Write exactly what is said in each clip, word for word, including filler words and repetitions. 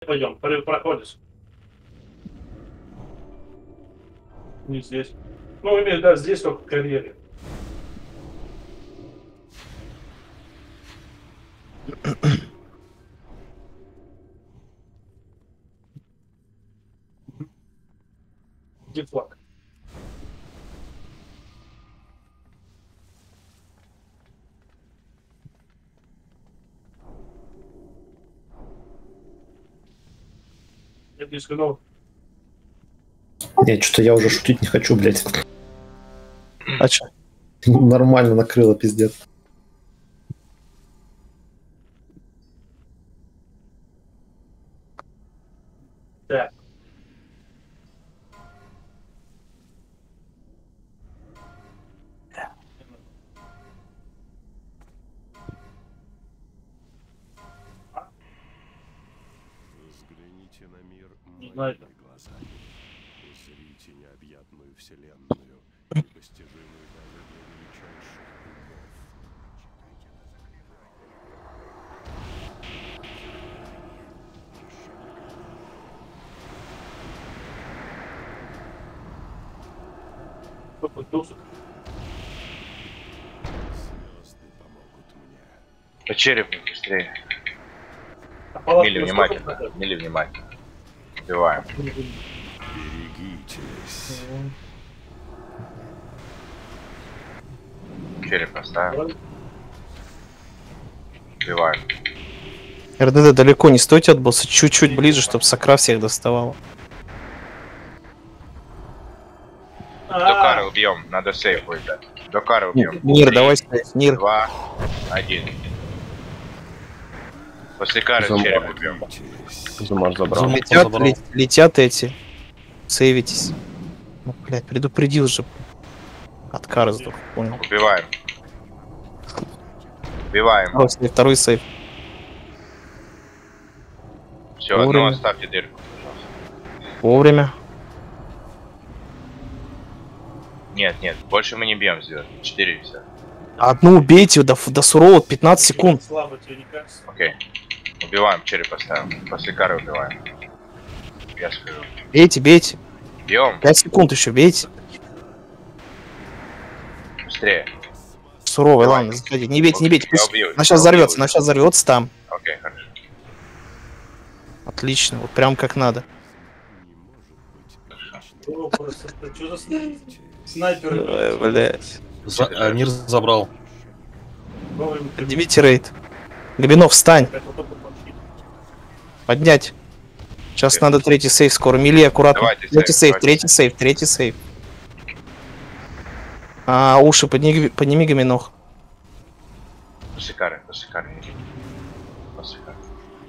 Пойдем, проходишь. Не здесь. Ну, имею, да, здесь только в карьере. Где флаг? Я не сказал. Нет, что-то я уже шутить не хочу, блядь. А чё? Нормально накрыло, пиздец. Да. Взгляните на мир Знаю. моими глазами. Узрите необъятную вселенную, непостижимую даже для величайших умов. Попытался. Звезды помогут мне. По черепу быстрее. А палатку Мили насколько внимательно. надо? Мили внимательно. Убиваем. Берегитесь. Череп поставим. Убиваем. РДД далеко не стойте от босса, чуть-чуть ближе, чтобы сакра всех доставала. До кары убьем. Надо сейф выдать. До кары убьем. Нир, Три, давай ставь, Нир. Два. Один. После кары Зам- череп убьем. Замар забрал. Летят, Забрал. ле- летят эти. Сейвитесь. Ну, блядь, предупредил же. От кары сдох, понял. Убиваем. Убиваем. Второй сейв, второй сейв. Все, одну Вовремя. оставьте дырку. Вовремя. Нет, нет, больше мы не бьем звезд. Четыре все. Одну убейте до, до сурового пятнадцать секунд. Слабо тебе не кажется? Окей. Убиваем, череп поставим. После кары убиваем. Я скажу. Бейте, бейте. Бьем. пять секунд еще, бейте. Быстрее. Суровый, Давай. ладно, заходи. Не бейте, не бейте. Я Пусть... убью, Она сейчас я взорвется, убью. она сейчас взорвется там. Окей, хорошо. Отлично, вот прям как надо. О, просто, это что за снайпер? Снайпер. Ой, блядь. За- а, Нир забрал. Вовремя ты- Поднимите рейд. Габинов, встань. Это только подхит. Поднять. Сейчас надо третий сейв скоро. Мили, аккуратно. Давайте Третий сейв, сейв, давайте третий сейв, третий сейв. А, уши подними, подними гаминох. После кары, после кары. После кары.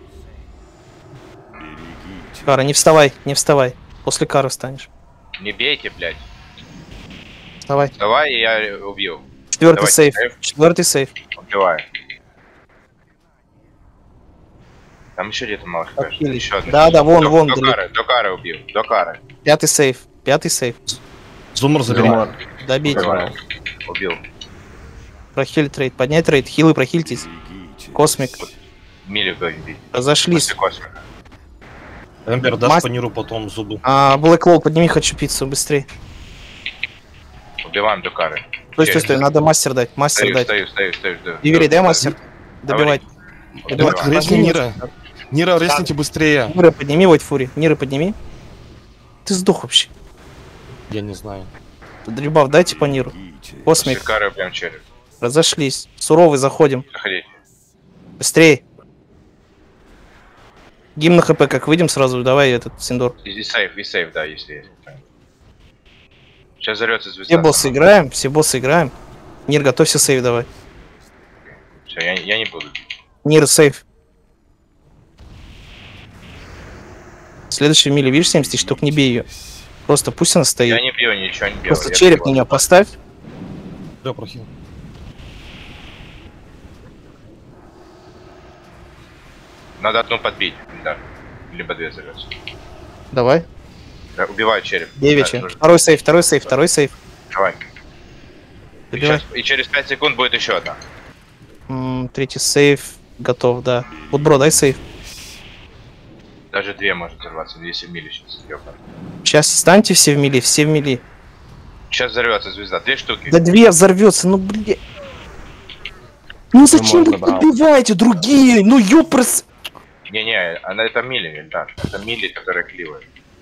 Берегитесь. Кара, не вставай, не вставай. После кары встанешь. Не бейте, блядь. Вставай. Давай, и я убью. Четвертый Давайте сейв. сейв. Четвертый сейв. Убиваю. Там еще где-то малых Так, кажется. Еще одна. Да, да, вон, до, вон. До далеко. кары, до кары убил. До кары. Пятый сейв. Пятый сейв. Зумар забирал. Добейте. Убиваю. Убил. Прохиль трейд. Поднять рейд. Хилы прохильтесь. Берегитесь. Космик. Мили бить. Разошлись. После космика. Эмбер, дашь Мас- по Ниру потом зубы. А, Блэк Лоу, подними хочу пиццу быстрее. Убиваем до кары. Стой, стой, Через- стой, надо мастер дать. Мастер Стою, дать. стою, стою, стою, жду. Ивери, дай мастер. Добивать. Давай. Добивать. Резни Подними. Нира. Нира, резните быстрее. Нира подними, Войт Фури. Нира подними. Ты сдох вообще. Я не знаю. Дребав, дайте по Ниру. Берегитесь. После Космик. кары убьем череп. Разошлись. Суровый, заходим. Заходите. Быстрее. Гимн на хп, как выйдем сразу, давай этот Синдор. И сейф, и сейф, да, если есть. Сейчас взорвется звезда. Все боссы играем, все боссы играем. Нир, готовься сейв давай. Все, я, я не буду. Нир, сейв. Следующий мили, видишь, семьдесят тысяч, только не бей ее. Просто пусть она Я стоит. не бью, ничего не бью. Просто я череп бью. на нее поставь. Да, прохил. Надо одну подбить, да. Либо две взорвется. Давай. Да, убиваю череп. Девичья. Да, нужно. Второй сейв, второй сейв, второй сейв. Давай. И, Добивай. щас- и через пять секунд будет еще одна. М, Третий сейв. Готов, да. Вот, бро, дай сейв. Даже две может взорваться, если в мили сейчас ёбан. Сейчас станьте все в мили, все в мили. Сейчас взорвется звезда, две штуки. Да две взорвется, ну блин. Ну зачем вы убиваете другие? Ну ёпрс. Не-не, она это мили, да. Это мили, которые кливают.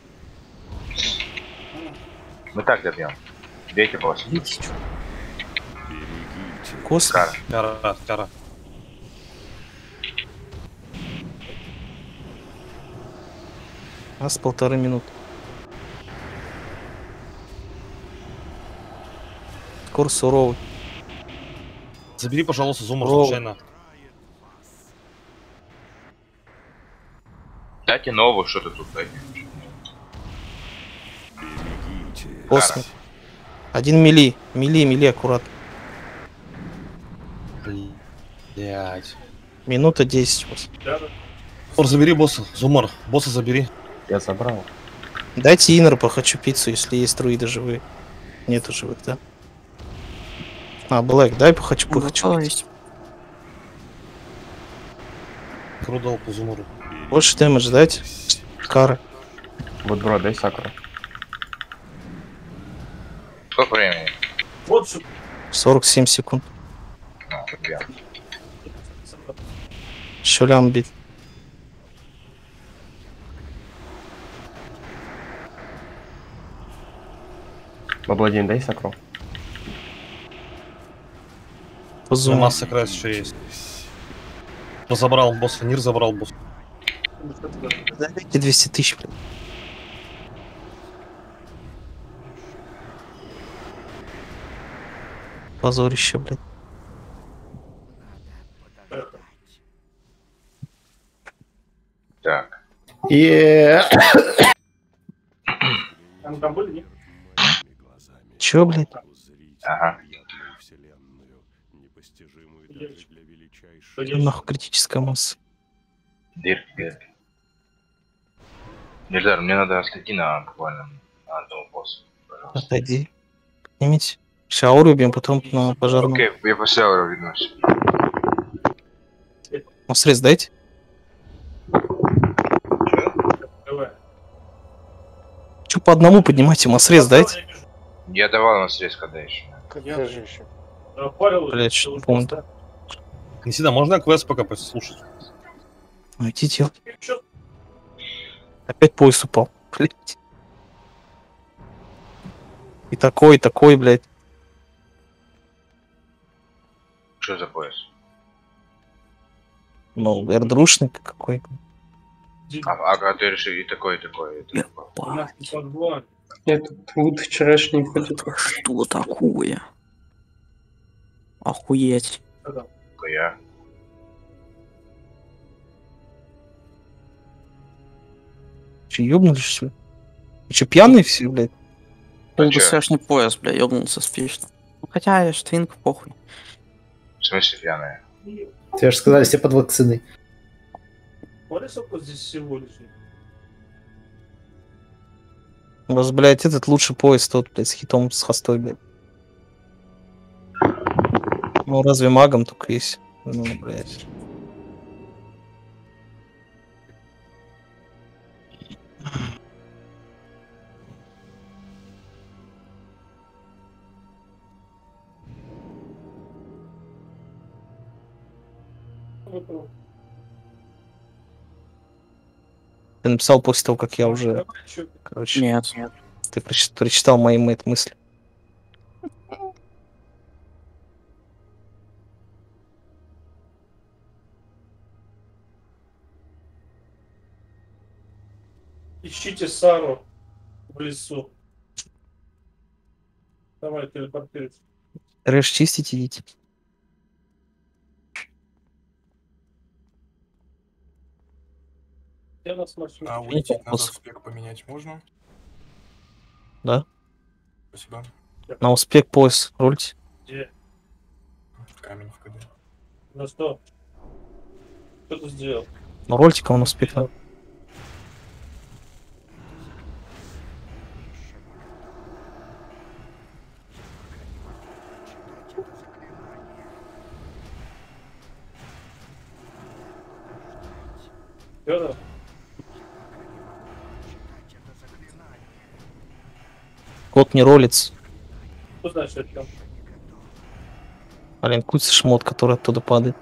Мы так добьем. Бейте босс. Берегите. Кос. Кара. Кара, кара. У нас полторы минуты. Курс суровый. Забери, пожалуйста, зумер Роу. случайно. Дайте новую, что-то тут дайте. Берегите. Космик. Один мили. Мили, мили, аккуратно. Блять. Минута десять. Босс. Да, да. Зумер, забери босса. Зумер, босса забери. Я забрал. Дайте инер, похочу пиццу, если есть друиды живые. Нету живых, да? А, Блэк, дай похочу, похочу. пиццу. Крудал по зумеру. Больше дэмэдж дайте. Кары. Вот, бро, дай сакру. Сколько времени? Вот что. сорок семь секунд. А, добьем. Еще лям бить. Бабладин, дай сакру. По За зуму. масса крайс еще есть. Кто забрал босса? Нир забрал босса. Дайте двести тысяч, блин. Позорище, блядь. Так. И Там, там были, нет? Чё, блядь? Ага. Вселенную, непостижимую Я даже для величайших. Конечно. Нахуй критическая масса. Дырки, дырки. Нельзя, мне надо отойти на буквально на одного босса. Пожалуйста. Отойди. Поднимите. Сейчас ауру убьем, потом на пожарную. Окей, я после ауры вернусь. Ну, средств дайте. Давай. Че по одному поднимайте, ему средств дайте. Я давал на срез, когда еще. Я же еще. Напарил. Блядь, что не помню. Не всегда, можно квест пока послушать? Ну идите. Чё? Опять пояс упал. Блядь. И такой, и такой, блядь. Что за пояс? Ну, эрдрушник какой. А, а, а ты решил и такой, и такой, и такой. У нас не по два. Этот вот вчерашний ходит. Что такое? Охуеть. Только я. Че, ёбнулись что ли? Вы че, пьяные все, блядь? Был чё? бы страшный пояс, бля, ёбнулся спешно. Ну, хотя, штвинг, похуй. В смысле пьяная? тебе же сказали, все под вакциной. Смотри, сколько здесь всего лишь. У вас, блядь, этот лучший пояс тот, блядь, с хитом, с хостой, блядь. Ну, разве магом только есть? Ну, блядь. Ты написал после того, как я уже... Короче, Нет, нет. ты прочит- прочитал мои мэт мысли. Ищите Сару в лесу. Давай, телепортируйся. Рэш, чистить идите. Я нас машину. А уйти на Вопрос. успех поменять можно? Да? Спасибо. На успех пояс рольте. Где? Камень в КД. На что? Что ты сделал? Ну, рольте кого на успех. Да? Федор? Кот не ролится. Кто знает, что это там? Блин, курица шмот, который оттуда падает.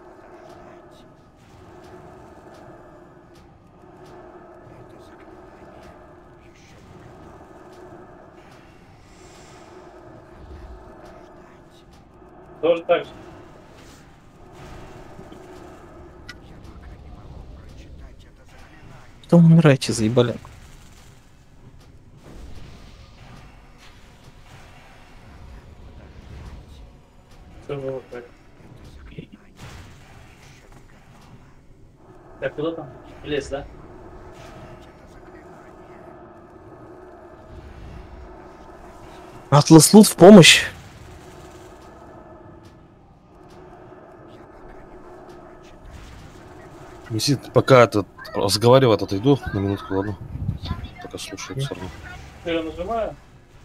Тоже так же. Что вы умираете, заебали? Все было так. Так, куда там? Лес, да? Атлас Лут в помощь. Висит, пока этот разговаривает, отойду на минутку, ладно? Пока слушает все равно. Я нажимаю.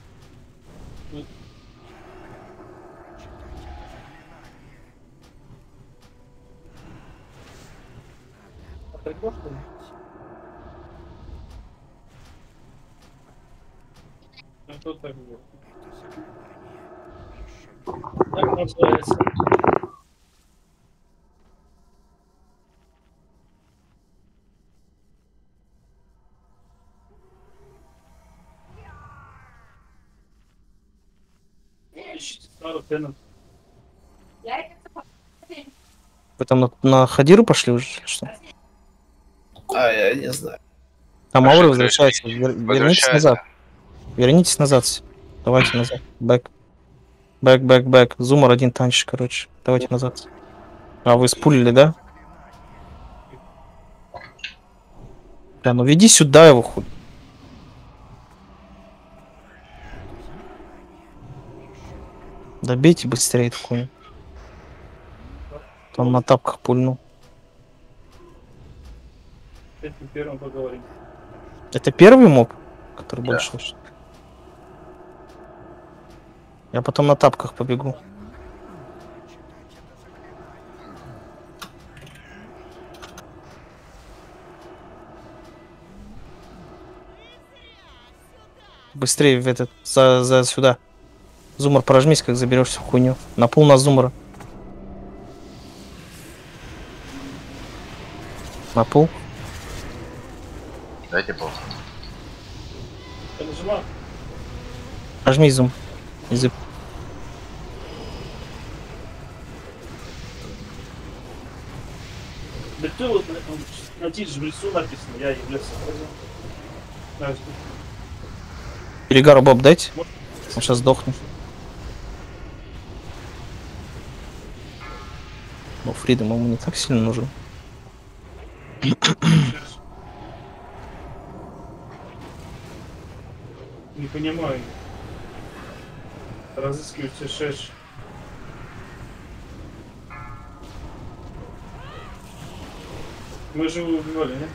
А так что ли? Ну, что так было? Так называется. Ищите старую цену. Вы там на, на Хадиру пошли уже, или что? А, я не знаю. Там Пошли, Аура возвращается. Вер- вернитесь Возвращается. назад. Вернитесь назад. Давайте назад. Бэк. Бэк, бэк, бэк. Зумер один танчик, короче. Давайте назад. А вы спулили, да? Да, ну веди сюда его хуй. Добейте быстрее эту хуйню. Там на тапках пульнул. Этим первым поговорим. Это первый моб, который больше слышит? Я потом на тапках побегу. Быстрее в этот, за, за сюда. Зумер, прожмись, как заберешь всю хуйню. На пул на зумера. На пул. Дайте пол. Я нажимаю. Прожми зум. Язык. Да ты вот на, на тише в лесу написано, я являюсь хозяином. Перегару Боб дайте. Он сейчас сдохнет. Но Фридом ему не так сильно нужен. Не понимаю. Разыскивайте шеш. Мы же его убивали, нет?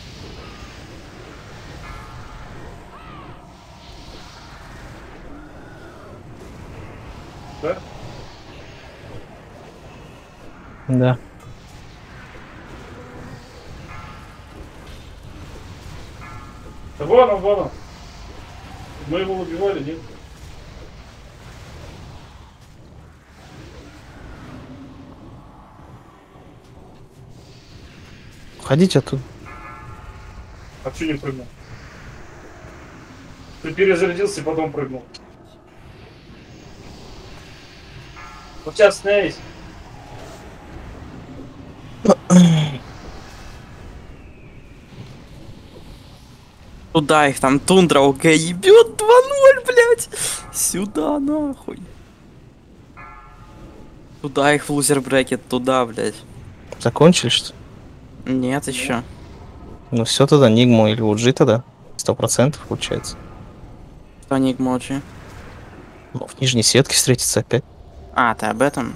Да? Да. Да вон он, вон он. Мы его убивали, нет? Уходите оттуда. А что не прыгнул? Ты перезарядился и потом прыгнул. Вот сейчас остановись. Туда их там тундра ОГ ебет два ноль, блядь. Сюда нахуй. Туда их в лузер брекет, туда, блядь. Закончили, что ли? Нет, еще. Ну все тогда, Нигму или Уджи тогда. Сто процентов получается. Что Нигмоджи? Ну, в нижней сетке встретиться опять. А, ты об этом?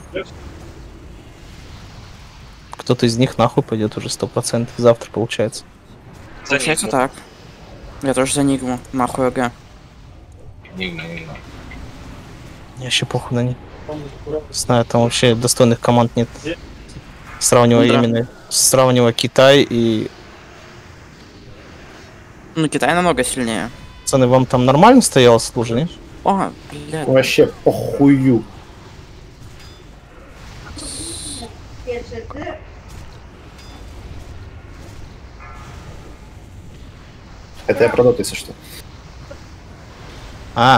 Кто-то из них нахуй пойдет уже сто процентов завтра получается. Получается так. Я тоже за Нигму. Нахуй ОГ. Нигма, Нигма. Я еще похуй на них. Знаю, там вообще достойных команд нет. Сравнивая Ну да. именно, сравнивая Китай и... Ну, Китай намного сильнее. Пацаны, вам там нормально стояло лужа, не? О, блядь. Вообще похую. Это я продал, если что. А,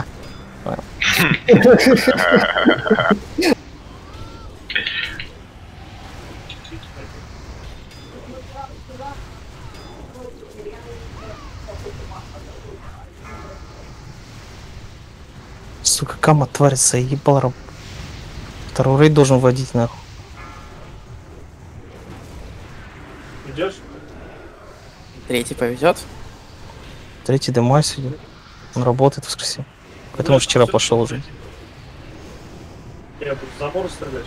сука, кама тварь заебал раб. Второй рейд должен вводить нахуй. Идешь? Третий повезет. Третий домой сидит. Он работает в воскресенье. Поэтому вчера пошел уже. Я буду в забор стрелять.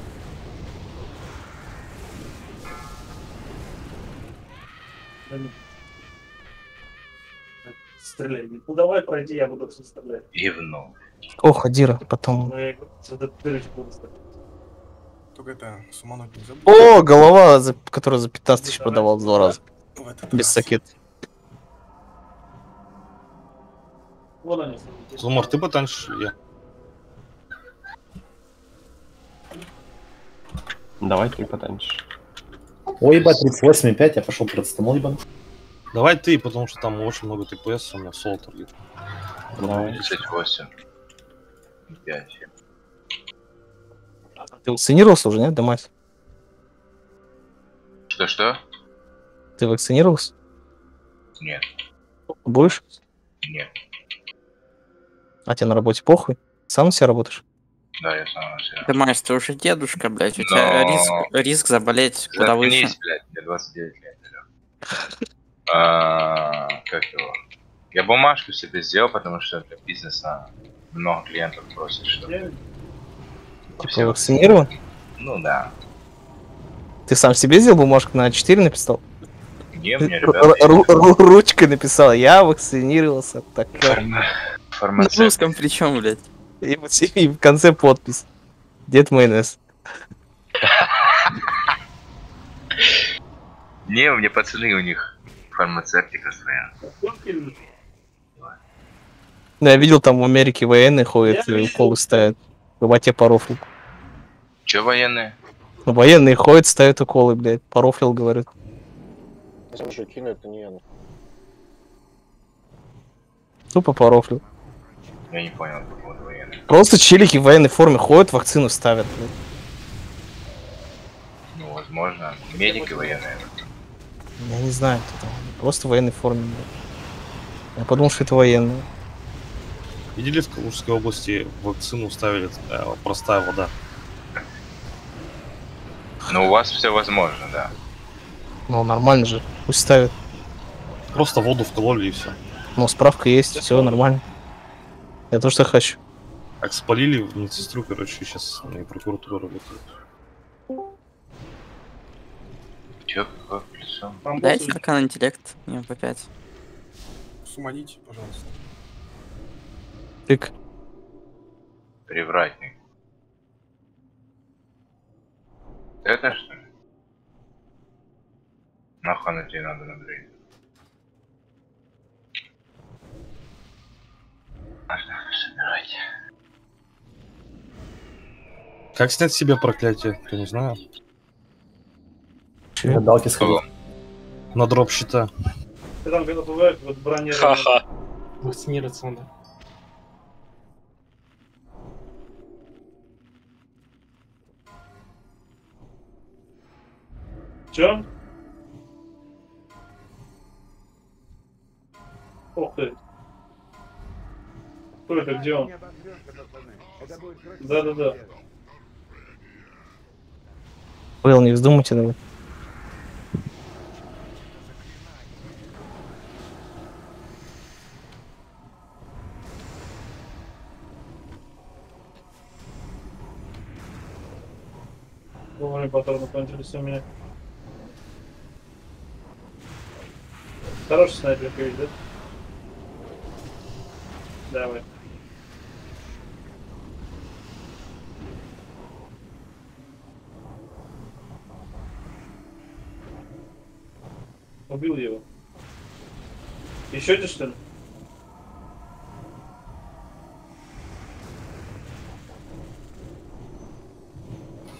Да нет. Стреляй. Ну давай пройди, я буду все стрелять. Гивно. Ох, Адира, потом. Ну я сюда дырочку буду стрелять. Только это, сумануть не забудь. О, голова, за- которую за пятнадцать тысяч продавал два раза. В этот Без раз. сакет. Вон они. Зумар, ты потанешь, я. Давай ты потанчишь. Ой, ебать, тридцать восемь и пять, я пошел процетамол ебан. Давай ты, потому что там очень много ТПС, у меня соло торгит. Давай. тридцать восемь. пять. Ты вакцинировался уже, нет, Дамась? Что-что? Ты вакцинировался? Нет. Будешь? Нет. А тебе на работе похуй? Сам на себя работаешь? Да, я сам себя. Ты, Майс, ты уже дедушка, блядь. У Но- тебя риск, риск заболеть куда выше. Заткнись, блядь, мне двадцать девять лет, Лёх. А, как его? Я бумажку себе сделал, потому что для бизнеса много клиентов просят, что Я- Типа вакцинирован? Ну да. Ты сам себе сделал бумажку на А четыре написал? Не, мне Ру- ребята... ру- ру- Ручкой написал, я вакцинировался. Так, фарма- На Фармацевт. русском причем, блядь. и, вот и в конце подпись. Дед майонез. Не, у меня пацаны, у них фармацевтика своя. Ну, я видел, там в Америке военные ходят, и уколы ставят. Бабате порофл. Че военные? Ну, военные ходят, ставят уколы, блядь. Порофлил, говорят. Мужики, это не я. Тупо порофлил. Я не понял, по поводу военных. Просто челики в военной форме ходят, вакцину ставят, блядь. Ну, возможно. Медики военные. Я не знаю, кто там. Просто в военной форме, блядь. Я подумал, что это военные. Видели, в Калужской области вакцину ставили э, простая вода. Ну, у вас все возможно, да. Ну, нормально же. Пусть ставят. Просто воду вкололи и все. Ну, справка есть, все нормально. Я то, что хочу. Так спалили медсестру, короче, сейчас и прокуратура работает. Че, какое лицо? Дайте аркан интеллект. Не, по пять. Суманить, пожалуйста. Тык. Привратник. Это что ли? Нахуй на тебе надо набрать. Можно собирать. Как снять с себя проклятие? Я не знаю. Я далки сходил. На дроп щита. Ты там когда бывает, вот бронирование. Ха-ха. Вакцинироваться надо. Чё? Ух ты. Кто это, где он? Да-да-да. Пэл, не вздумайте, давай. Вовремя патроны кончились у меня. Хороший снайпер, есть, да? Давай. Убил его. Еще ты что ли?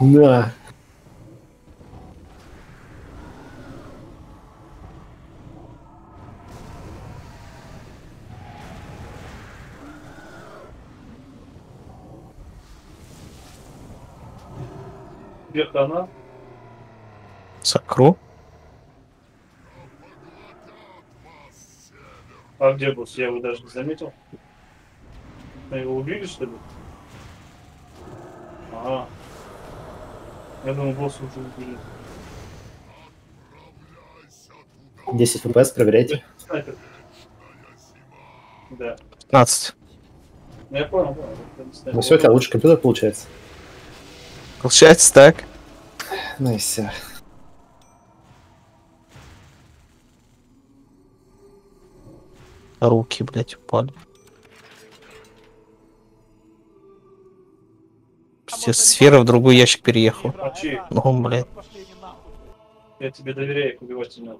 На. Где-то она. Сакру. А где босс? Я его даже не заметил. Мы его убили, что ли? Ага. Я думал, босс уже убили. десять эф пи эс, проверяйте. Снайпер. Да. пятнадцать. Ну, я понял, понял. Это не снайпер. Ну все, у тебя лучше компьютер получается. Получается так. Ну и все. Руки, блядь, упали. Все сфера в другой ящик переехала. А чьи? Ну, блядь. Я тебе доверяю, их убивать не надо.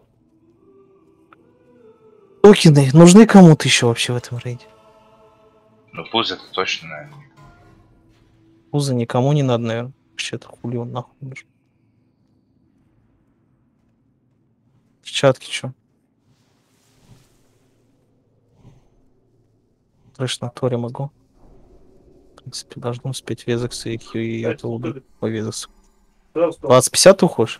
Токены нужны кому-то еще вообще в этом рейде? Ну пусть это точно, наверное. Пузо никому не надо, наверное. Вообще-то хули он нахуй нужен. Перчатки чё? Трэш на Торе могу. В принципе, должен успеть Везекса и Q и это убить по Везексу. двадцать пятьдесят ты уходишь?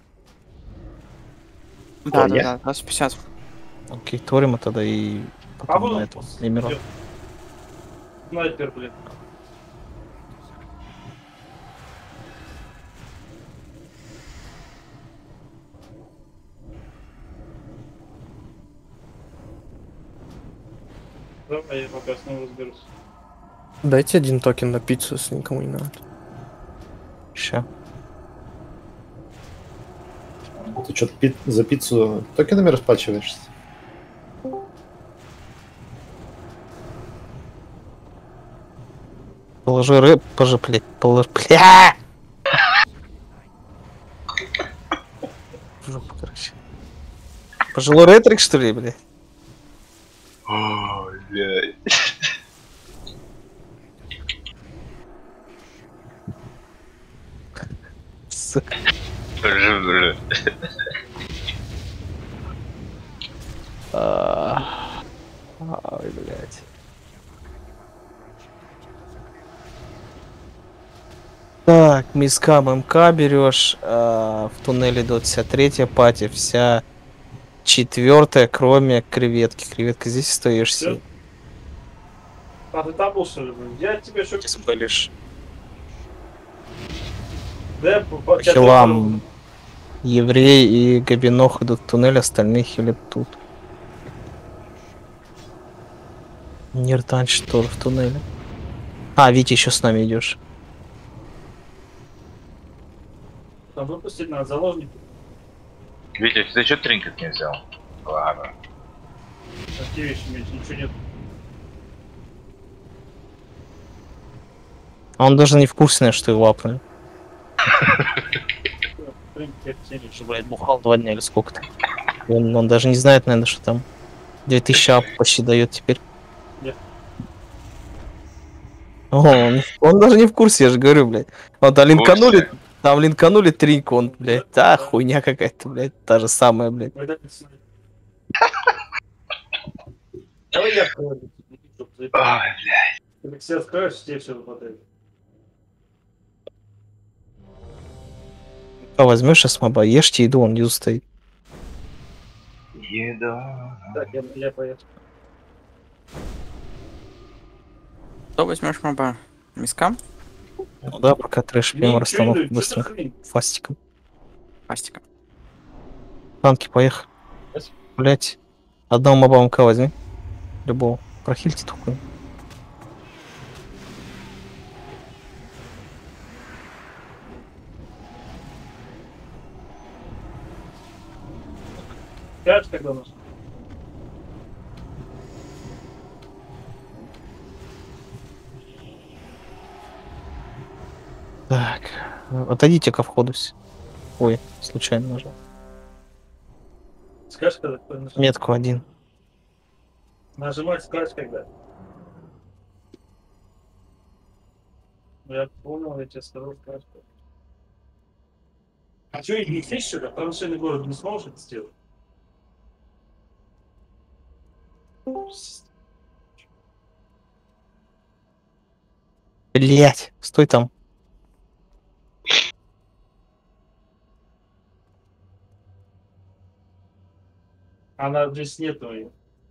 Да, да, да, двадцать пятьдесят. Окей, Торима тогда и А потом вы- на этого, Эмира. Снайпер, блин. Давай я пока с ним разберусь. Дайте один токен на пиццу, если никому не надо. Ща. Ты что, пи- за пиццу токенами расплачиваешься? Положи рэп, пожи, блядь, положи, бля! Жопа, короче. Пожилой ретрик, что ли, блядь? Ой, блядь. Сука. Бля. А, Ой, блядь. Так, мискам МК берешь, а, в туннеле двадцать третья пати, вся четвертая, кроме креветки. Креветка здесь остаешься. А ты там был, что ли, блин? Я тебе что... Спалишь. Да, по- по- тебя Хилам, еврей и Габинох идут в туннель, остальные хилят тут. Ниртан Штор в туннеле. А, Витя еще с нами идешь. Там выпустить надо заложники. Витя, ты что тринкет не взял? Ладно. Такие вещи, у меня ничего нет. А он даже не в курсе, наверное, что его апнули. Что, блядь, бухал два дня или сколько-то. Он, он даже не знает, наверное, что там две тысячи ап почти дает теперь. Нет. О, он, он даже не в курсе, я же говорю, блядь. Вот, а линканули, там линканули тринку, он, блядь, да, хуйня какая-то, блядь, та же самая, блядь. Давай я открою. Ой, блядь. Ты все откроешь, тебе все выпадает. А возьмешь сейчас моба, ешьте еду, он внизу стоит. Еда. Так, я, я поехал. Что возьмешь моба? Мискам? Ну да, пока трэш мимо Ничего расстановку не- быстро. что-то хрень. Фастиком. Пастика. Танки, поехали. Блять. Одного моба МК возьми. Любого. Прохильте только. Пять тогда у нас. Так. Отойдите ко входу все. Ой, случайно нажал. Скажешь, когда кто нажимает? Метку один. Нажимать, скажешь, когда. Я понял, я тебе скажу, скажешь. А что, и не здесь что-то? Промышленный город не сможет это сделать? Блять, стой там. Она здесь нету ее.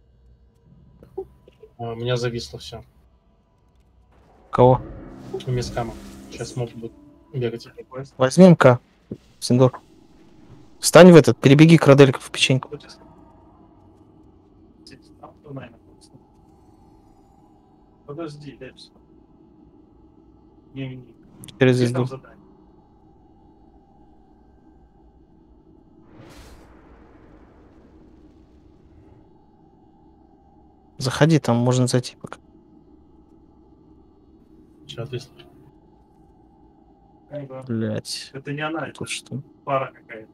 А, у меня зависло все. Кого? У Мискама. Сейчас могут быть бегать. Возьми МК. Синдор. Встань в этот, перебеги к Родельку в печеньку. Подожди, дай все. Не, не, не. Через Где звезду. там задание? Заходи, там можно зайти пока. Че, отвисло? Ага. Блять. Это не она, это Тут что? пара какая-то.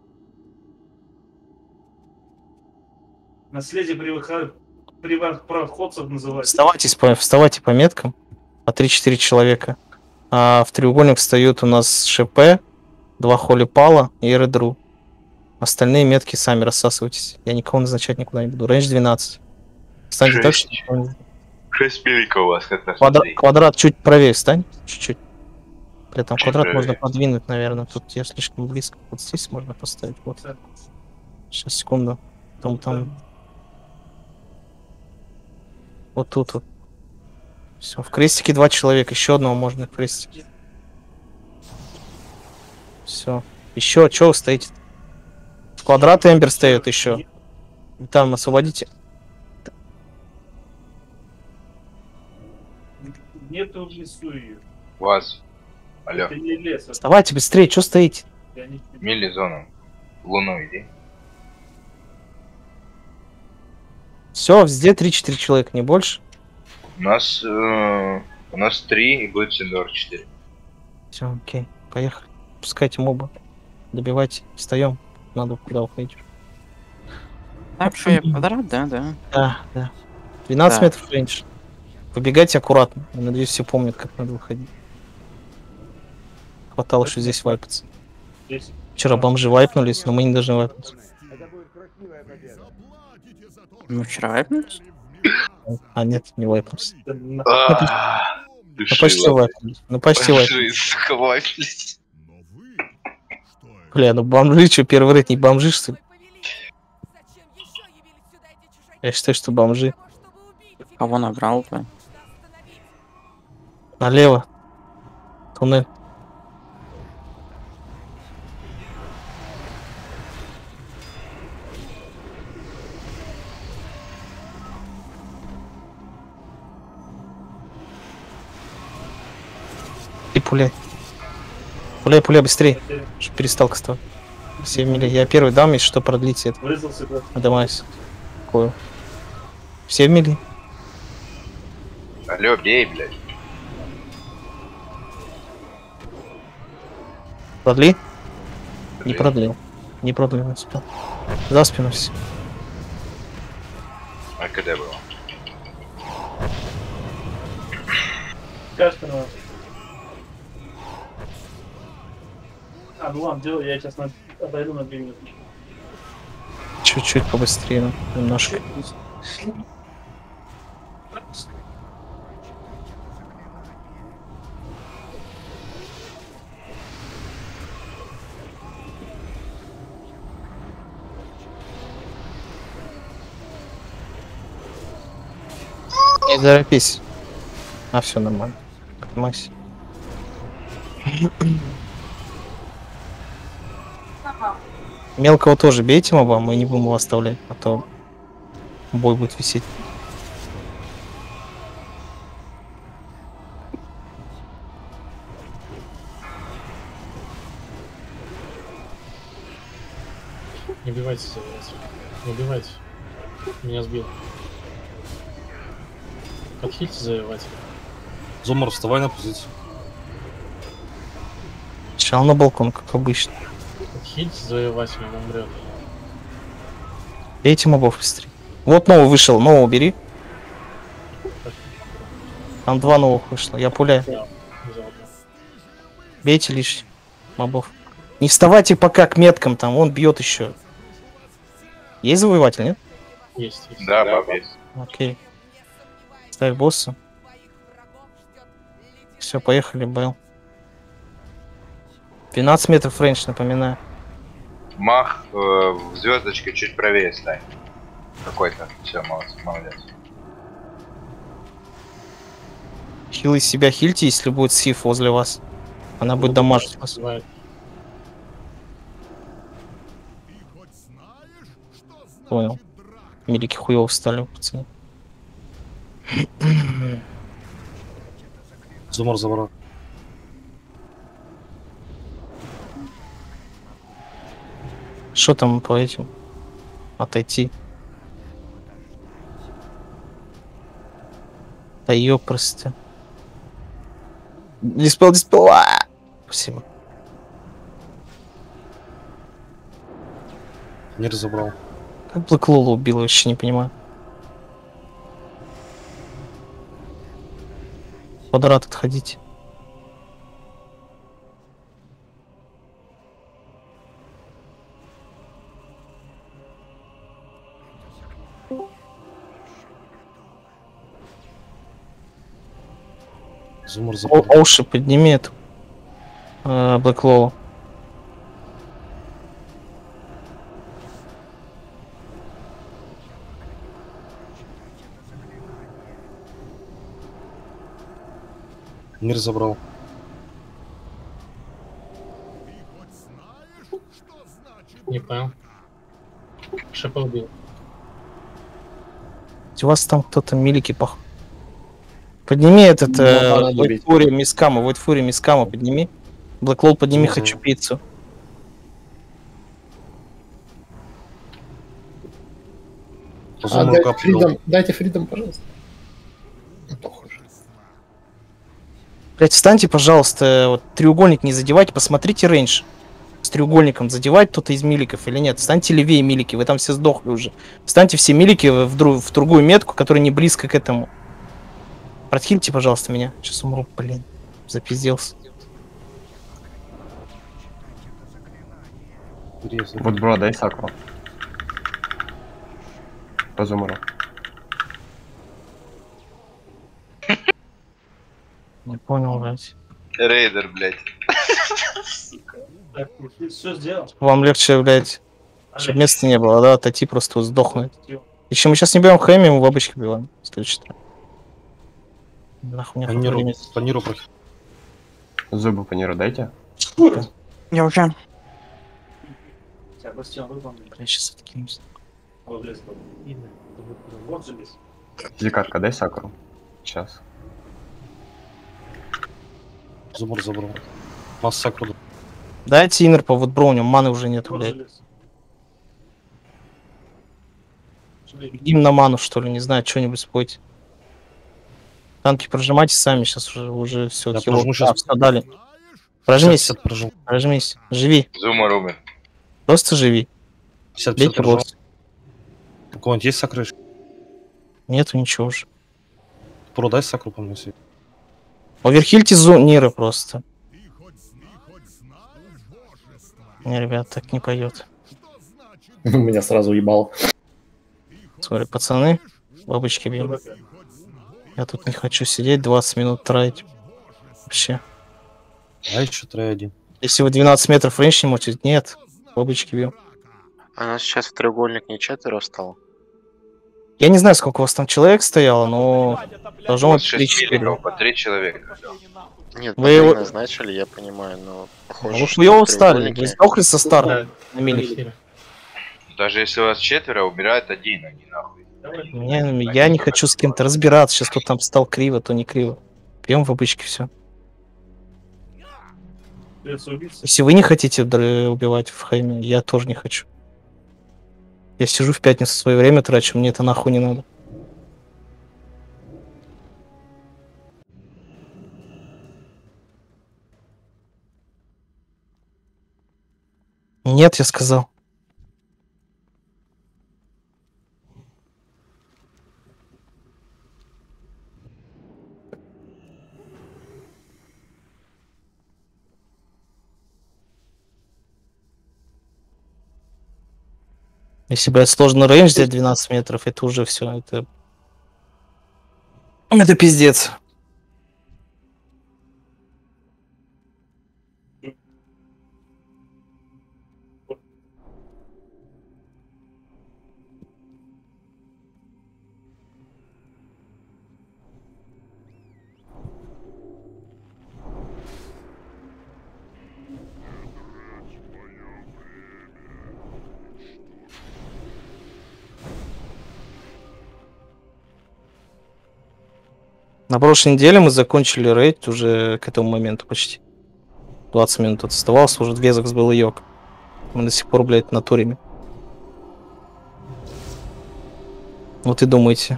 Наследие привыха- приватпроходцев называется. Вставайте по, вставайте по меткам. По три-четыре человека. А в треугольник встают у нас ШП, два Холи Пала и Эредру. Остальные метки сами рассасывайтесь. Я никого назначать никуда не буду. Рейндж двенадцать. Встаньте так, что... Шесть миликов у вас, как на Квадра- смотри. квадрат чуть правее встань. Чуть-чуть. При этом Чуть квадрат правее. можно подвинуть, наверное. Тут я слишком близко. Вот здесь можно поставить. Вот. Сейчас, секунду. Там, там. Вот тут вот. Все, в крестике два человека. Еще одного можно в крестике. Все. Еще, что вы стоите? В квадрат Эмбер стоит еще. Там освободите. Нету в лесу ее. Вас. Алло. Это не лес. это- Вставайте быстрее, что стоите? Я не- Мили зону. В Луну иди. Все, везде три-четыре человека, не больше. У нас... э, у нас три и будет Синдор четыре. Все, окей, поехали. Пускайте моба. Добивайте. Встаем. Надо куда уходить. Так что я квадрат, да, да. Да, да. двенадцать Да. метров рейндж. Выбегайте аккуратно. Я надеюсь, все помнят, как надо выходить. Хватало, что здесь вайпаться. Здесь. Вчера бомжи вайпнулись, но мы не должны вайпнуться. Мы вчера вайпнулись? А нет, не вайпнулись. Да на- А, Ну души почти вас. вайпнулись. Ну почти вайпнулись. Души, сука, вайпнулись. Бля, ну бомжи, что, первый рейд не бомжи, что ли? Я считаю, что бомжи. Кого набрал-то? Налево. Туннель. И пуляй. Пуляй, пуляй быстрее. Чтоб перестал кастовать. Все мили. Я первый дам, если что, продлите это. Врезался куда-то. Отдамайся. Такое. Все в мили. Алло, бей, блядь. Продли? Не продлил. Не продлил, не успел. За спину все. А когда было? Кажется, ну... А, ну ладно, делай, я сейчас на... отойду на две минуты. Чуть-чуть побыстрее, ну, немножко. Не торопись. А, все нормально. Поднимайся. Мелкого тоже бейте моба, мы не будем его оставлять, а то бой будет висеть. Не убивайте, завязывайте. Не убивайте. Меня сбил. Подхильте завоевать. Зомар, вставай на позицию. Сначала на балкон, как обычно. Подхильте завоевать, он умрет. Бейте мобов быстрее. Вот новый вышел, нового бери. Там два новых вышло, я пуляю. Да, взял, да. Бейте лишь мобов. Не вставайте пока к меткам, там он бьет еще. Есть завоеватель, нет? Есть, есть. Да, баб есть. Окей. Ставь босса. Все, поехали, Бэл. двенадцать метров рейндж, напоминаю. Мах э, в звездочке чуть правее стань. Какой-то. Все, молодец, молодец. Хил из себя хильте, если будет сиф возле вас. Она будет дамажить вас. Бывает. Понял. Милики хуёво встали, пацаны. Зумар забрал. Что там по этим? Отойти. Да ёпросты. Диспел, диспел. А! Спасибо. Не разобрал. Как Блэк Лола убил, вообще не понимаю. Квадрат отходите. Зумар забрал. Оуши, подними эту. Блэк Лола. Не разобрал. Не понял. Шипа убил. У вас там кто-то милики пох... Подними этот Ну, надо Войт добить. Фури Мискама, Войт Фури Мискама подними. Блэк Лол подними, Мгм. хочу пиццу. По А, Зумару дайте капли фридом, дал. дайте фридом, пожалуйста. Ну, похоже. Блять, встаньте, пожалуйста, вот треугольник не задевайте, посмотрите рейндж. С треугольником задевает кто-то из миликов или нет? Встаньте левее милики, вы там все сдохли уже. Встаньте все милики в, дру- в другую метку, которая не близко к этому. Протхильте, пожалуйста, меня. Сейчас умру, блин. Запизделся. Резал. Вот, бро, дай сакру. По Зумару. Не понял, блядь. Рейдер, блядь. Так, все сделал. Вам легче, блядь, чтобы места не было, да? Тати просто вот сдохнет. Еще мы сейчас не берем хэми, мы в обычке бьем. Следующий трек. Нахуй мне Паниру, время. паниру прохи. Зубы по неру дайте. Я уже. Тебя бастион выбрал. Бля, сейчас откинемся. Вот лес был. Вот же лес. Зикатка, дай сакру. Сейчас. Зумар забрал. Масс сакру дал. Дайте инер по вудбро, у него маны уже нет, Вот же блядь. лес. Бегим на ману, что ли, не знаю, что-нибудь спойте. Танки прожимайте сами, сейчас уже, уже все, Я прожму щас. дали. Прожмись, пятьдесят прожал. прожмись, живи, Зумар умер. просто живи. пятьдесят Бейте прожал. босс. У кого-нибудь есть сакрыш? Нету ничего уже. Про, дай сакру по мне себе. Оверхильте зониры просто. Не, ребят, так не пойдет. Меня сразу ебало. Смотри, пацаны, бабочки бьем. Я тут не хочу сидеть, двадцать минут тратить. Вообще. А еще три один. Если вы двенадцать метров рейндж не можете, нет, бабочки бьем. А нас сейчас в треугольник не четверо встало? Я не знаю, сколько у вас там человек стояло, но должно Вот быть шесть три-четыре. миликов по три человека. Нет, Вы вы его- назначили, я понимаю, но похоже, Вы что хуёво в встали, треугольнике- вы сдохли со старта Да, на миле. Даже если вас четверо, убирают один, они нахуй. Не, я не хочу с кем-то разбираться, сейчас кто там встал криво, то не криво. Пьем в обычке все. Придется убиться. Если вы не хотите др- убивать в хайме, я тоже не хочу. Я сижу в пятницу, свое время трачу, мне это нахуй не надо. Нет, я сказал. Если, блядь, сложный рейндж взять двенадцать метров, это уже все. Это... это пиздец. На прошлой неделе мы закончили рейд уже к этому моменту почти. двадцать минут оставалось, уже Везекс был и Йог. Мы до сих пор, блядь, на туриме. Вот и думайте.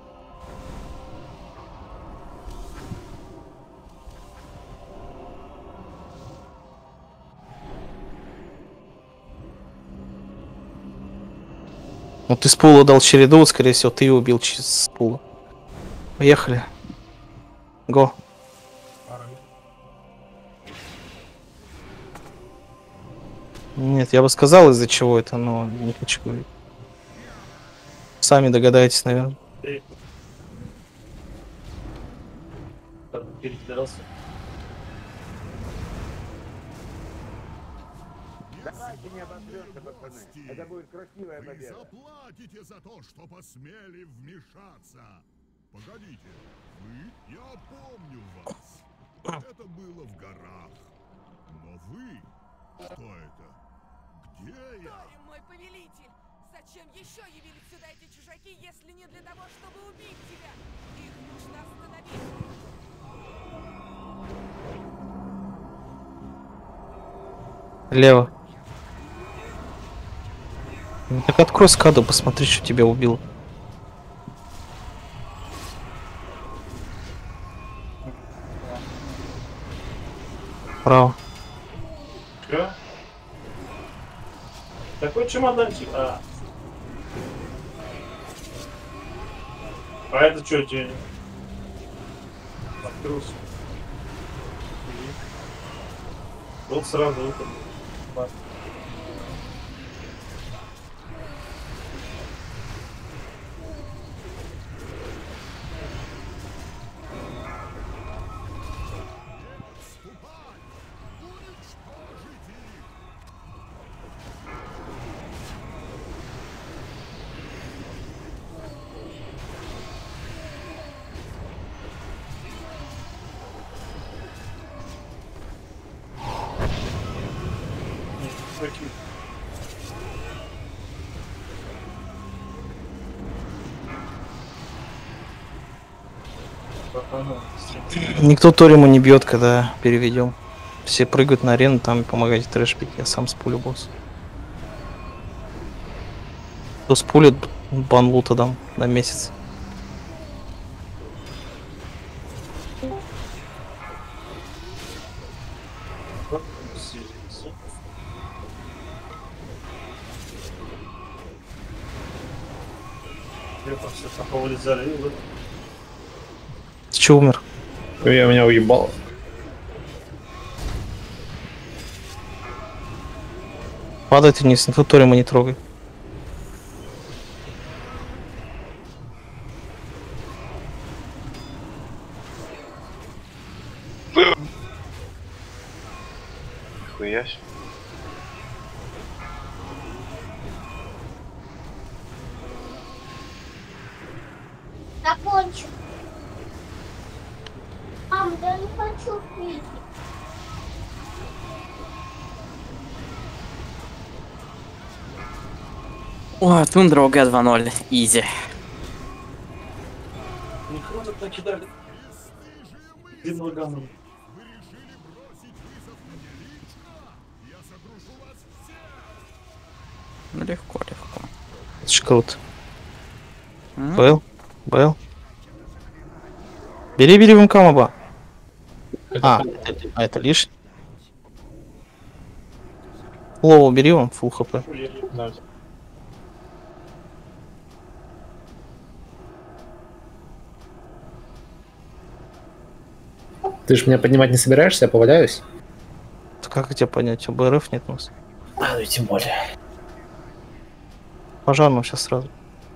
Вот ты с пула дал череду, вот, скорее всего, ты и убил с пула. Поехали. Го. Нет, я бы сказал, из-за чего это, но не хочу говорить. Сами догадаетесь, наверное. Перекидался. Давайте не обосремся, пацаны. Это будет красивая победа. Вы заплатите за то, что посмели вмешаться. Погодите, вы? Я помню вас. Это было в горах. Но вы? Кто это? Где я? Торим, мой повелитель! Зачем еще явились сюда эти чужаки, если не для того, чтобы убить тебя? Их нужно остановить. Лево. Ну, так открой скаду, посмотри, что тебя убил. Право. Чё? Такой чемоданчик. А, а это что, день? Открылся. Вот сразу утром. Никто Ториму не бьет, когда переведем. Все прыгают на арену, там помогайте трэш пить. Я сам спулю босс. Кто спулит, бан лута дам на месяц. Ты че умер? Я меня уебал. Падай ты вниз, никто Торима не трогай. Хуясь. Закончу. Мам, да я не хочу пить. О, Тундра ОГ два ноль. Изи. Не хватит накидали. Длинного гамма. Ну легко, легко. Это ж круто. Бэл, Бэл. Бери, бери вм камаба. А, это, а, это лишь. Лоу, бери вам, фул хп. Да. Ты же меня поднимать не собираешься, я поваляюсь? Как тебя понять? У БРФ нет у нас. А, ну и тем более. Пожарным сейчас сразу.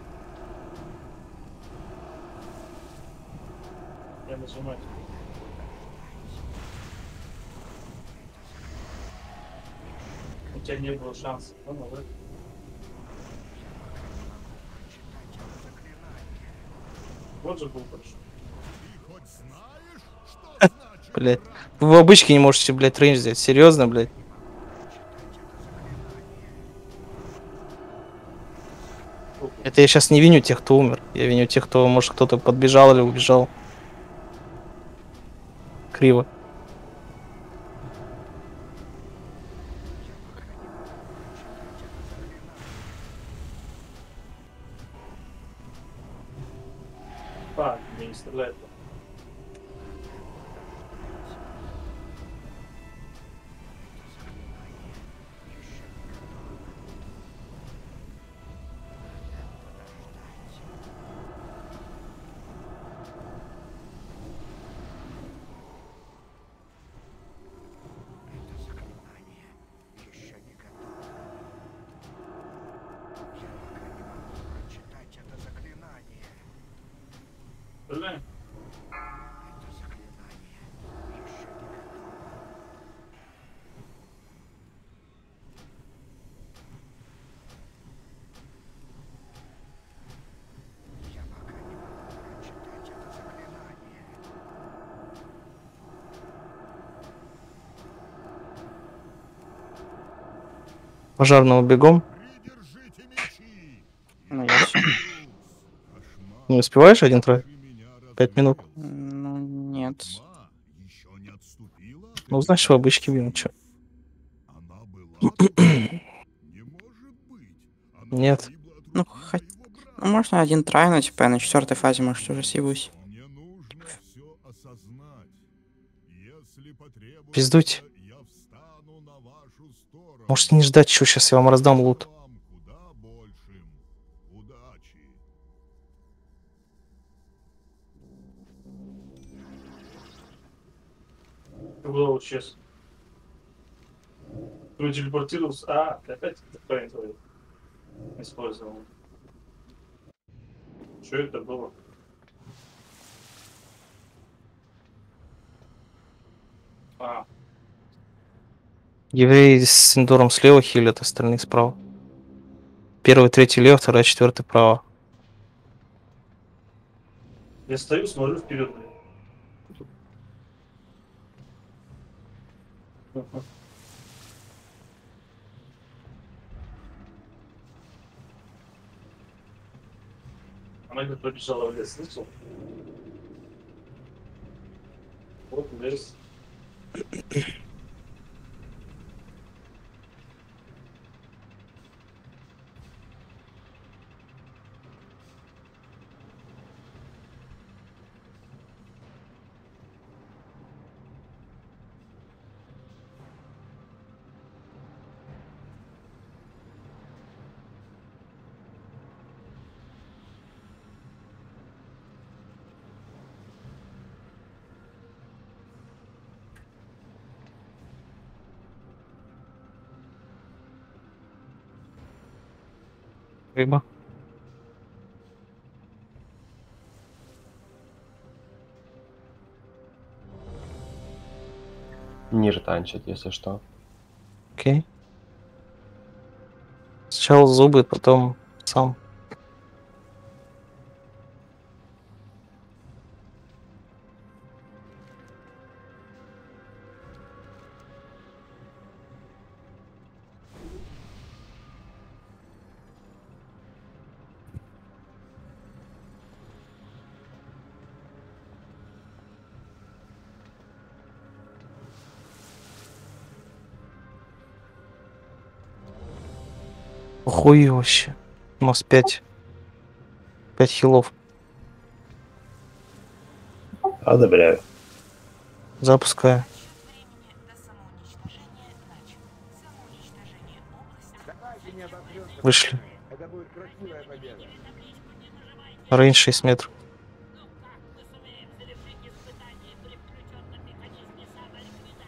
Я нажимаю. У тебя не было шанса. Ну, ну, да. Вот же был хорошо. Блять. Вы в обычке не можете, блядь, рейндж взять. Серьезно, блядь? Это я сейчас не виню тех, кто умер. Я виню тех, кто, может, кто-то подбежал или убежал. Криво. А, мне не стреляет. Стреляем. Пожарного бегом. Ну, я всё. Не успеваешь один трой? Пять минут. Ну, нет. Ну, значит, в обычке бьем, чё? Нет. Ну, хоть... ну, можно один трай, но типа я на четвертой фазе, может, уже съебусь. Пиздуйте. Можете не ждать, что сейчас я вам раздам лут. Куда вот сейчас? Ты телепортировался? А, ты опять это твой использовал. Что это было? А. Евреи с синдором слева хилят, остальные справа. Первый, третий лево, второй, четвертый право. Я стою, смотрю вперед. Она как побежала в лес, слышал? Вот лес. Рыба. Нир танчит, если что. Окей. Сначала зубы, потом сам. Охуеть вообще. У нас пять. пять хилов. Одобряю. Запускаю. Вышли. Это будет красивая победа. Рейндж шесть метров.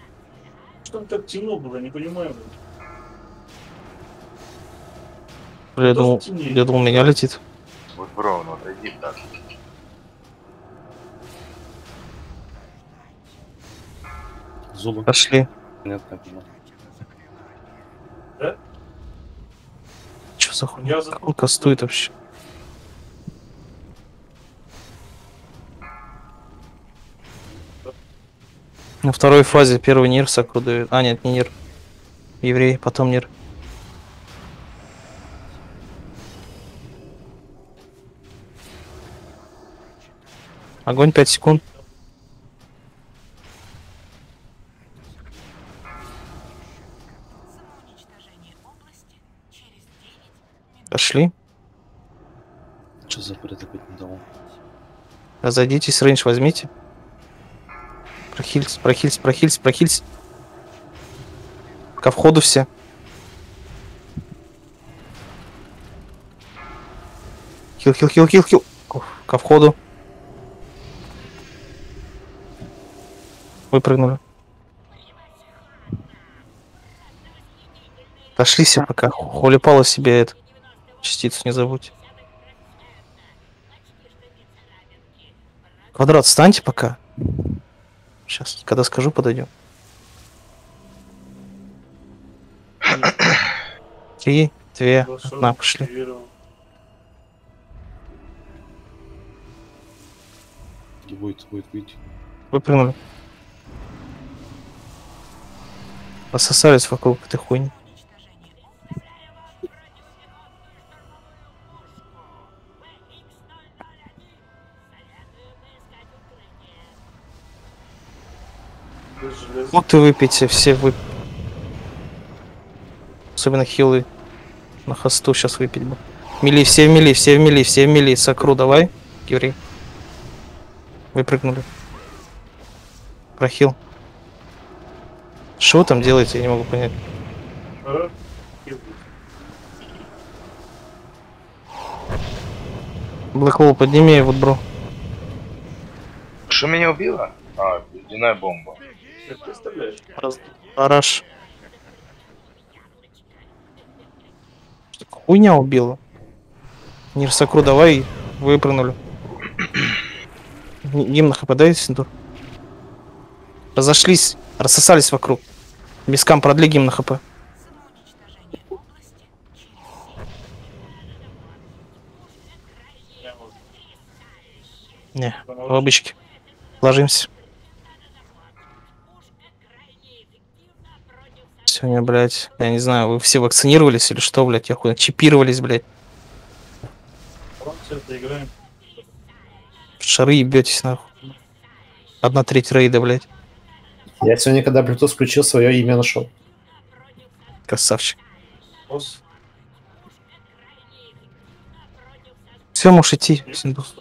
Что там так темно было, не понимаю. Я думал, я думал, меня летит. Вот, бро, ну отойди так. Зубы. Пошли. Нет, так не. Да? Что за хуйня? Как он кастует вообще? На второй фазе первый нир Сакру дает. А, нет, не нир. Еврей, потом нир. Огонь пять секунд. Пошли. Что за бред опять не дал? Разойдитесь, рейндж возьмите. Прохильсь, прохильсь, прохильсь, прохильсь. Ко входу все. Хил, хил, хил, хил, хил. Ко входу. Выпрыгнули. Пошли все пока. Холипала себе эту частицу, не забудь. Квадрат, встаньте пока. Сейчас, когда скажу, подойдем. Три, две, одна, пошли. Будет, будет выйти. Выпрыгнули. Пососались вокруг этой хуйни. Вот и выпейте, все вы. Особенно хилы. На хосту сейчас выпить бы. Мили, все в мили, все в мили, все в мили. Сакру, давай. Еврей. Выпрыгнули. Прохил. Что вы там делаете, я не могу понять. Блэкволл, подними вот, бро. Что меня убило? А, ледяная бомба. Араш. Хуйня убила. Нир Сакру, давай. Выпрыгнули. Гимн на хп дайте, Синтур. Разошлись, рассосались вокруг. Бескам продли гимн на хп. Не, в обычке. Ложимся. Сегодня, блядь, я не знаю, вы все вакцинировались или что, блядь, я хуй, чипировались, блядь. В шары ебетесь, нахуй. Одна треть рейда, блядь. Я сегодня, когда Bluetooth включил, свое имя нашел. Красавчик. Все, можешь идти, Синдус.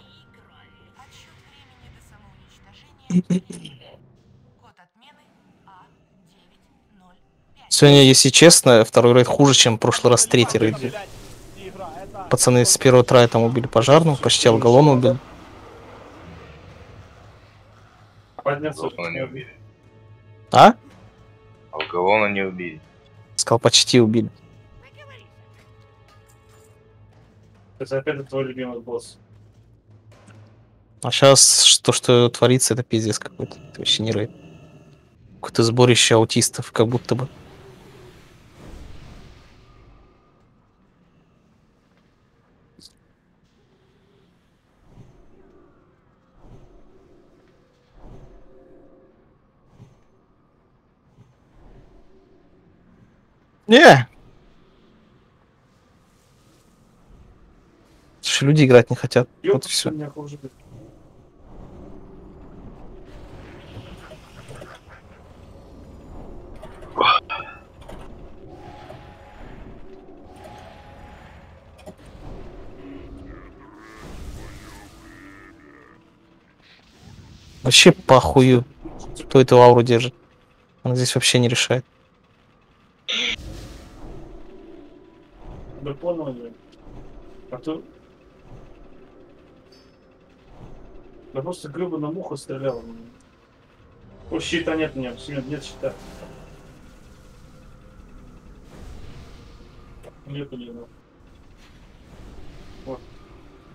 Сегодня, если честно, второй рейд хуже, чем в прошлый раз третий рейд. Пацаны с первого трая там убили пожарную, почти алгалона убили. Алгалона не убили. А? Алгалона не убили. Сказал, почти убили. Это опять твой любимый босс. А сейчас то, что творится, это пиздец какой-то. Это вообще не рейд. Какое-то сборище аутистов, как будто бы. Не. Слушай, люди играть не хотят. Ёп, Вот и все. меня хуже быть. Вообще похую, кто эту ауру держит. Она здесь вообще не решает. Да понял, блин. А то... Да просто грубо на муху стрелял. О, щита нет у меня, Семен, нет щита. Нету, не знаю.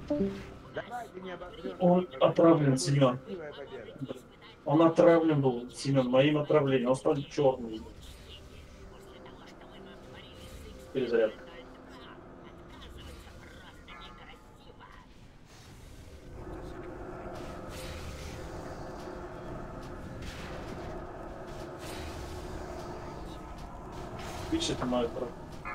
Он отравлен, Семен. Он отравлен был, Семен, моим отравлением. Он стал черным. Перезарядка. Видишь, это мое право.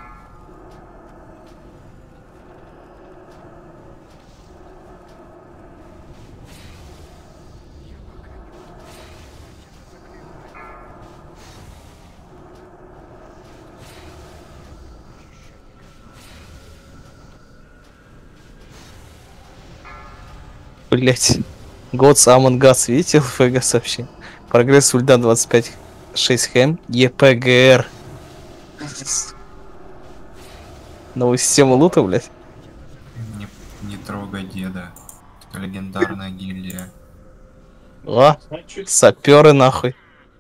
Блять. Год Among Us, видите, ЛФГ сообщение? Прогресс ульда двадцать пять шесть хэм. ЕПГР. Новую систему лута, блять. Не, не трогай деда. Это легендарная гильдия. О, саперы нахуй.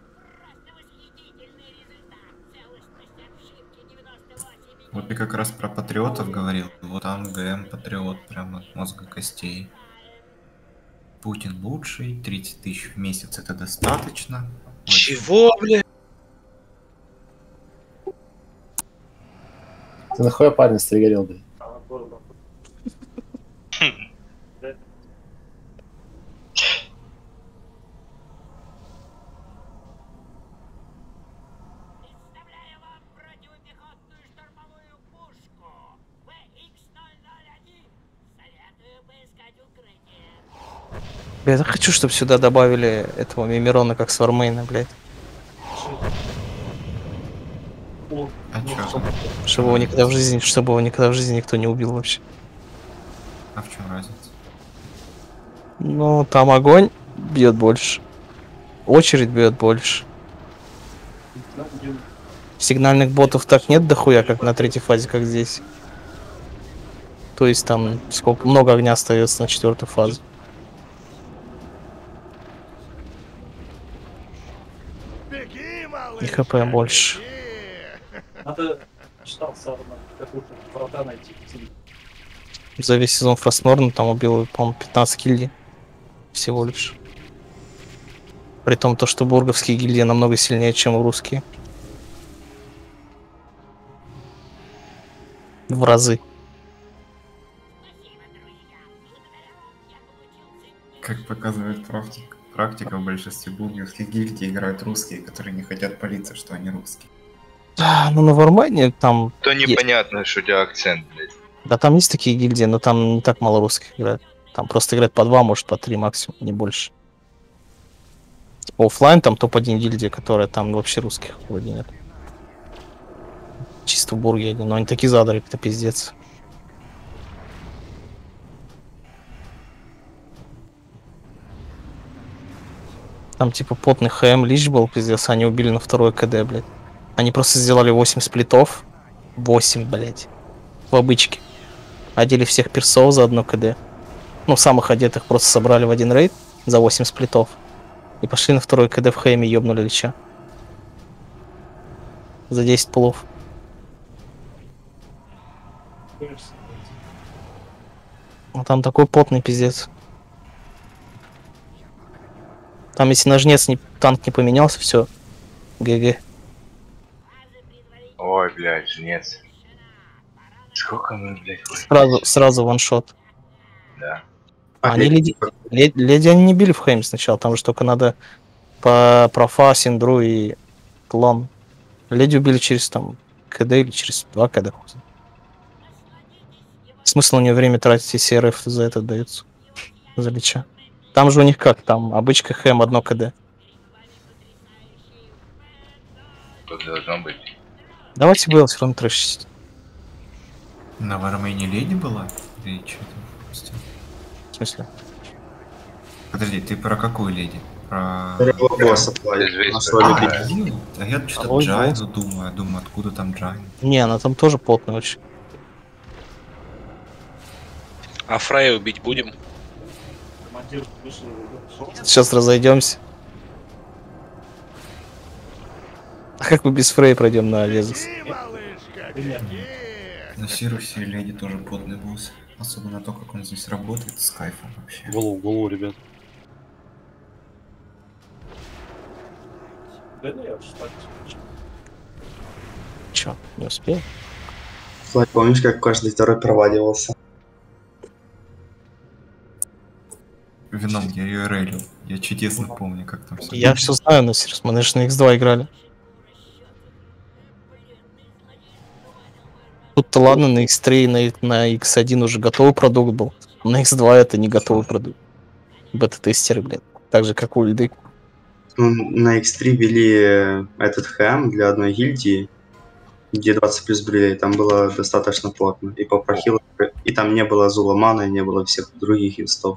Вот ты как раз про патриотов говорил. Вот там ГМ патриот, прямо от мозга костей. Путин лучший, тридцать тысяч в месяц это достаточно. Чего, блядь? Ты нахуй парень стригерил, блядь? Я хочу, чтобы сюда добавили этого Мимирона как свармейна, блядь. А чё? Чтобы его никогда в жизни, чтобы его никогда в жизни никто не убил вообще. А в чем разница? Ну, там огонь бьет больше. Очередь бьет больше. Сигнальных ботов так нет дохуя, как на третьей фазе, как здесь. То есть там сколько много огня остается на четвертой фазе. И хп больше. Надо читал Сарна, какую-то врата найти. За весь сезон Фростморна там убил, по-моему, пятнадцать гильдий. Всего лишь. При том, то, что бурговские гильдии намного сильнее, чем русские. В разы. Как показывает практика, практика в большинстве бургерских гильдий играют русские, которые не хотят палиться, что они русские. Да, ну на Вармайне там... То есть. непонятно, что у тебя акцент, блядь. Да там есть такие гильдии, но там не так мало русских играет. Там просто играет по два, может по три максимум, не больше. Типа оффлайн там топ один гильдия, которая там вообще русских вроде нет. Чисто в бурге один, но они такие задры, это пиздец. Там типа потный ХМ лич был, пиздец, они убили на второй КД, блядь. Они просто сделали восемь сплитов. восемь, блядь. В обычке. Одели всех персов за одно КД. Ну, самых одетых просто собрали в один рейд за восемь сплитов. И пошли на второй КД в ХМ и ёбнули лича. За десять пулов. Ну там такой потный пиздец. Там если на жнец не, танк не поменялся, все. ГГ. Ой, блядь, жнец. Сколько мы, блядь, ходим? Сразу, сразу ваншот. Да. А они леди, леди, леди они не били в хейме сначала, там же только надо по профа, синдру и клон. Леди убили через там КД или через два КД. Смысл у нее время тратить, если РФ за это дается. За лича. Там же у них как, там обычка хэм одно КД. Тут должно быть. Давайте было все равно трэшить. На Вармейне леди была? Или что там пропустил? В смысле? Подожди, ты про какую леди? Про... босса. А, а я что-то Джайну думаю, думаю, откуда там Джайн? Не, она там тоже потная очень. А Фрая убить будем? Сейчас разойдемся. А как мы без Фрей пройдем на Везус? На Сирусе леди тоже потный босс. Особенно то, как он здесь работает, с кайфом вообще. Голову, голову, ребят. Да нет, встать. Чё, не успел? Слайд, помнишь, как каждый второй проваливался? Вином, я ее рейлил. Я чудесно помню, как там все. Я все знаю, но серьезно, мы даже на икс два играли. Тут-то ладно, на икс три, на, на икс один уже готовый продукт был. На икс два это не готовый продукт. Бета-тестеры, блин. Так же, как у Ульды. Ну, на икс три ввели этот хэм для одной гильдии, где двадцать плюс брилей, там было достаточно плотно. И по прохилу, и там не было Зуламана, и не было всех других инстов.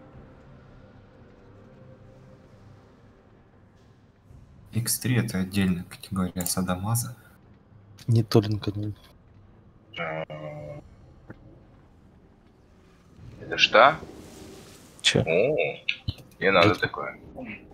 икс три это отдельная категория садомаза. Не только не. Это что? Че? О, мне надо такое.